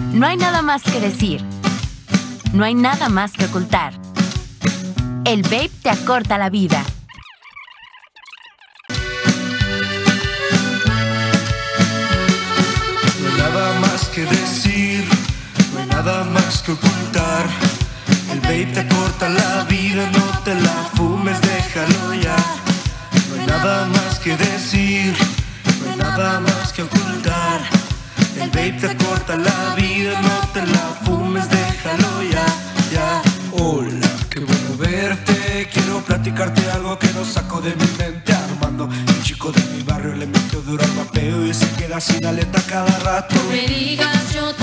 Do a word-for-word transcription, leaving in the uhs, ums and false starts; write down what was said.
No hay nada más que decir. No hay nada más que ocultar. El vape te acorta la vida. No hay nada más que decir, no hay nada más que ocultar. El vape te acorta la vida, no te la fumes, déjalo ya. No hay nada más que decir, no hay nada más que ocultar. El vape te acorta la vida, no te la fumes, déjalo ya, ya. Hola, qué bueno verte, quiero platicarte algo que no saco de mi mente. Armando, un chico de mi barrio le metió duro al vapeo y se queda sin aleta cada rato. No me digas yo